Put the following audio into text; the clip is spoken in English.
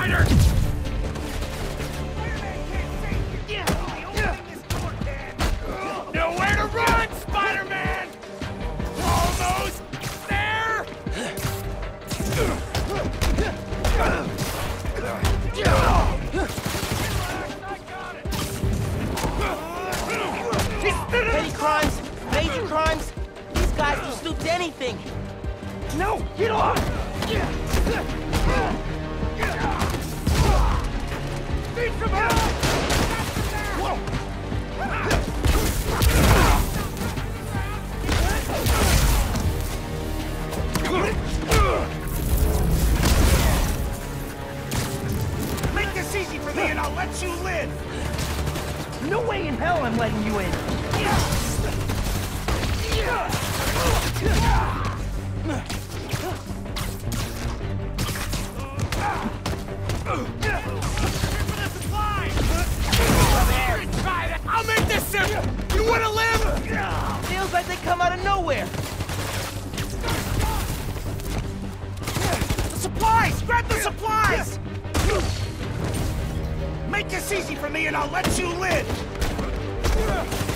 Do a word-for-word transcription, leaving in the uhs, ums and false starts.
Spider! Nowhere to run, Spider-Man! Almost there! Petty crimes, major crimes, these guys will stoop to anything. No! Get off! Need some help! Make this easy for me and I'll let you live! No way in hell I'm letting you in! I'll make this simple! You wanna live? Feels like they come out of nowhere. The supplies! Grab the supplies! Make this easy for me and I'll let you live!